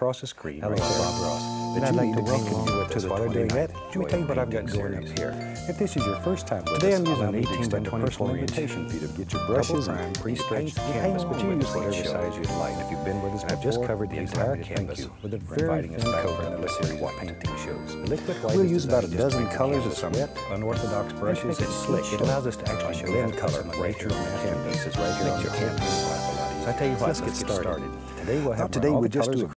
across the screen. Hello, right I'm there. Bob Ross. That And you I'd need like to to paint welcome along you with to us. the While they're doing 29th that, let me tell you what I've got going up here. If this is your first time with Today us, I'm using allow me to 18 by extend a 24 personal inch invitation for you to get your double brushes prime and pre-stretched paint canvas along with with the us whatever slate show. size you'd like. If you've been with us And I've before, just covered the please entire allow me to thank canvas you with a for very inviting us thin back coat for of another liquid series of white. painting shows. The liquid white We'll is use about a designed to dozen sprinkle colors of canvas some wet, unorthodox brushes. It's slick. It allows us to actually blend color right here on the canvas. Pieces right here on Makes the your painting canvas. laugh a lot easier. So I tell you what, Let's get started. Today we'll have Today all we the just colors do of